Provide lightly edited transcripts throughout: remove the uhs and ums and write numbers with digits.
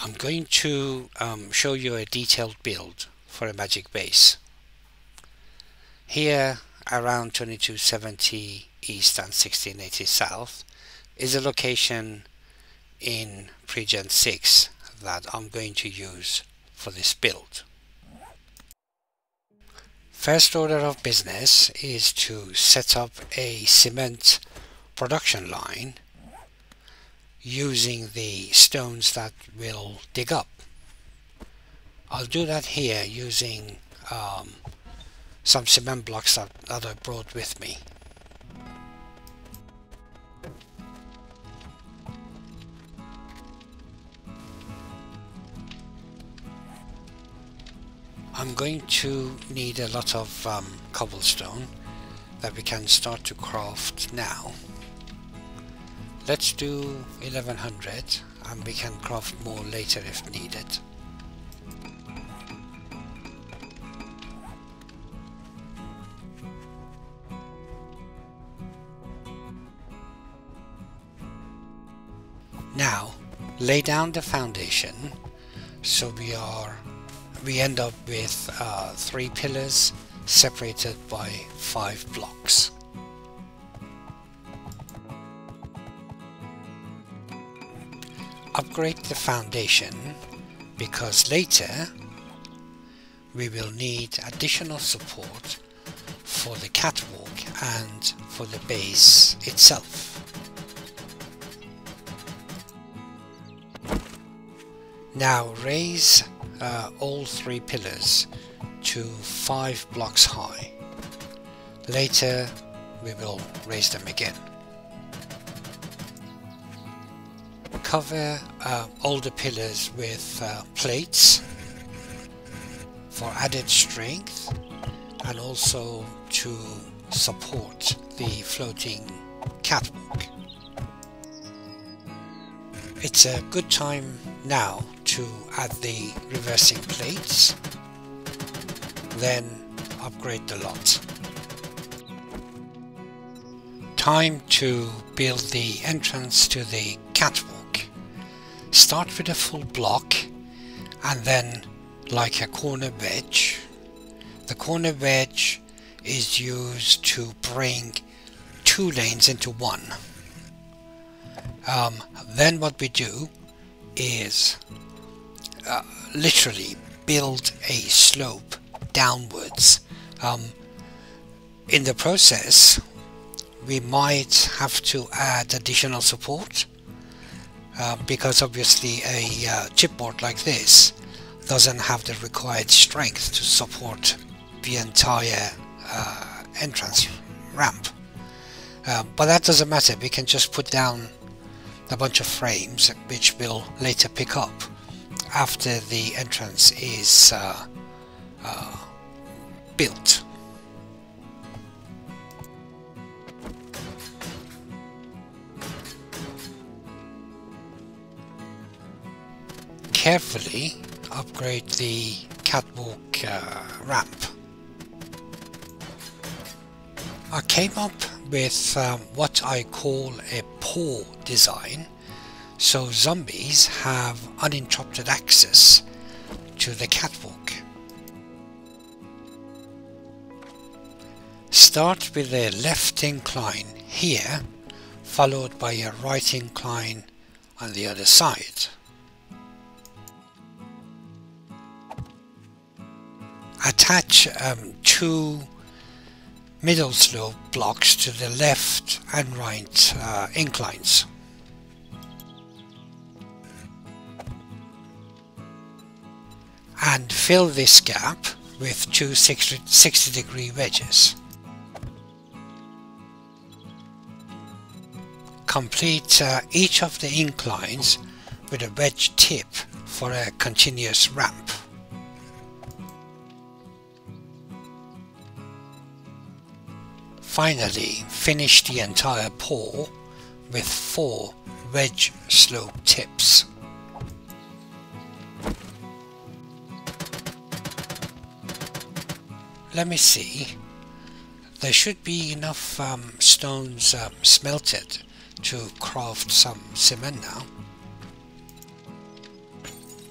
I'm going to show you a detailed build for a magic base. Here around 2270 east and 1680 south is a location in Pregen 6 that I'm going to use for this build. First order of business is to set up a cement production line using the stones that we'll dig up. I'll do that here using some cement blocks that I brought with me. I'm going to need a lot of cobblestone that we can start to craft now. Let's do 1100 and we can craft more later if needed. Now lay down the foundation so we end up with 3 pillars separated by 5 blocks. Upgrade the foundation because later we will need additional support for the catwalk and for the base itself. Now raise all 3 pillars to 5 blocks high. Later we will raise them again. Cover all the pillars with plates for added strength and also to support the floating catwalk. It's a good time now to add the reversing plates, then upgrade the lot. Time to build the entrance to the catwalk. Start with a full block and then like a corner wedge. The corner wedge is used to bring 2 lanes into one. Then what we do is literally build a slope downwards. In the process we might have to add additional support because obviously a chipboard like this doesn't have the required strength to support the entire entrance ramp. But that doesn't matter, we can just put down a bunch of frames which will later pick up after the entrance is built. Carefully upgrade the catwalk ramp. I came up with what I call a paw design, so zombies have uninterrupted access to the catwalk. Start with a left incline here, followed by a right incline on the other side. Attach 2 middle slope blocks to the left and right inclines. And fill this gap with 2 60-degree wedges. Complete each of the inclines with a wedge tip for a continuous ramp. Finally, finish the entire paw with 4 wedge slope tips. Let me see. There should be enough stones smelted to craft some cement now.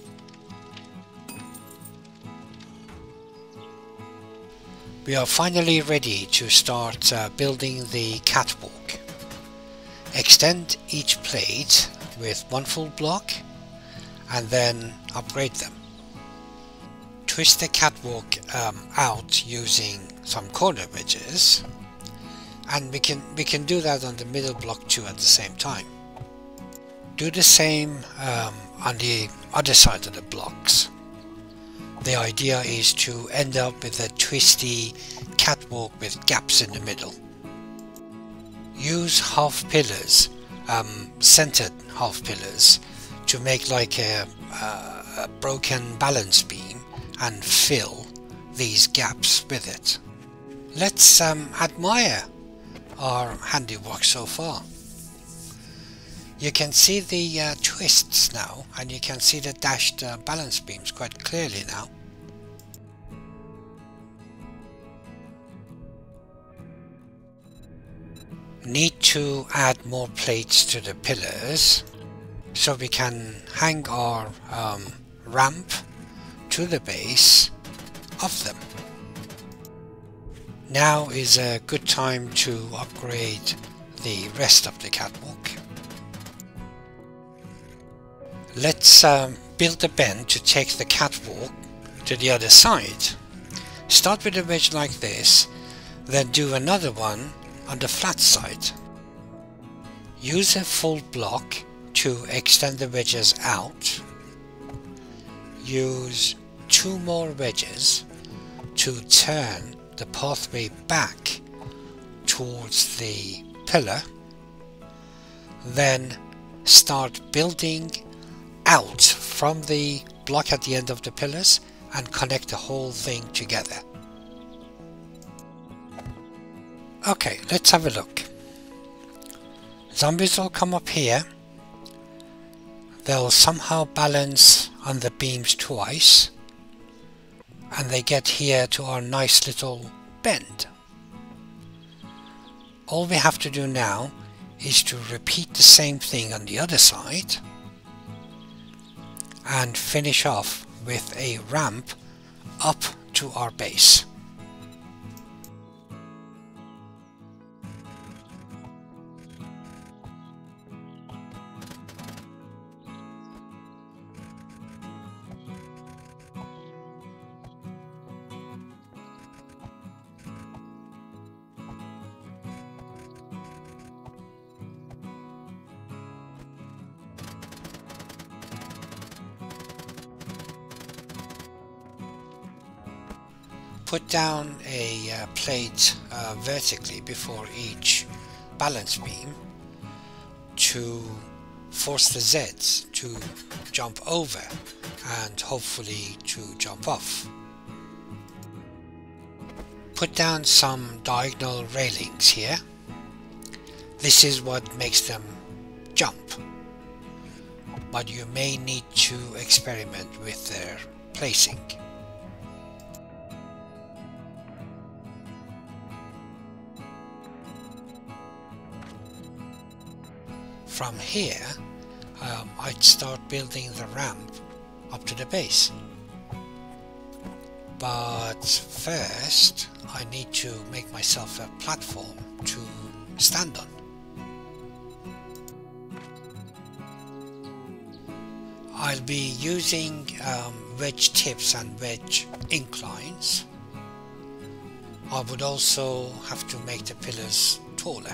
We are finally ready to start building the catwalk. Extend each plate with one full block and then upgrade them. Twist the catwalk out using some corner wedges, and we can do that on the middle block too at the same time. Do the same on the other side of the blocks. The idea is to end up with a twisty catwalk with gaps in the middle. Use half pillars, centered half pillars, to make like a broken balance beam and fill these gaps with it. Let's admire our handiwork so far. You can see the twists now, and you can see the dashed balance beams quite clearly now. Need to add more plates to the pillars so we can hang our ramp to the base of them. Now is a good time to upgrade the rest of the catwalk. Let's build a bend to take the catwalk to the other side. Start with a wedge like this, then do another one on the flat side. Use a full block to extend the wedges out. Use 2 more wedges to turn the pathway back towards the pillar. Then start building out from the block at the end of the pillars and connect the whole thing together. Okay, let's have a look. Zombies will come up here. They'll somehow balance on the beams twice, and they get here to our nice little bend. All we have to do now is to repeat the same thing on the other side and finish off with a ramp up to our base. Put down a plate vertically before each balance beam to force the zeds to jump over and hopefully to jump off. Put down some diagonal railings here. This is what makes them jump, but you may need to experiment with their placing. From here, I'd start building the ramp up to the base. But first, I need to make myself a platform to stand on. I'll be using wedge tips and wedge inclines. I would also have to make the pillars taller.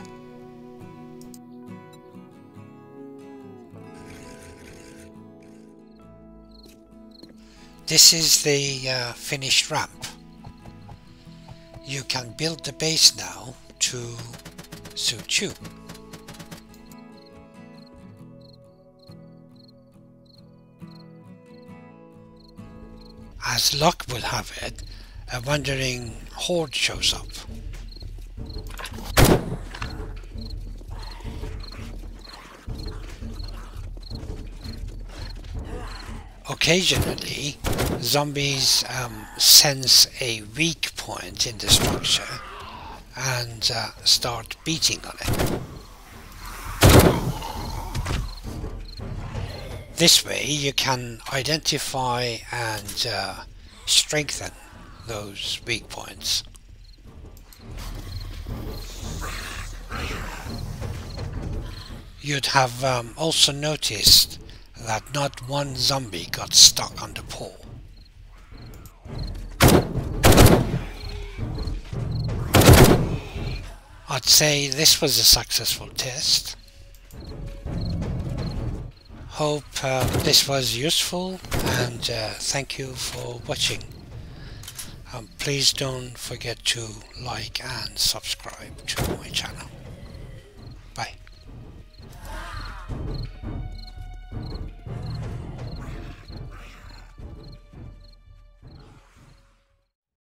This is the finished ramp. You can build the base now to suit you. As luck will have it, a wandering horde shows up. Occasionally, zombies sense a weak point in the structure and start beating on it. This way you can identify and strengthen those weak points. you'd have also noticed that not one zombie got stuck on the pole. I'd say this was a successful test. Hope this was useful, and thank you for watching. Please don't forget to like and subscribe to my channel.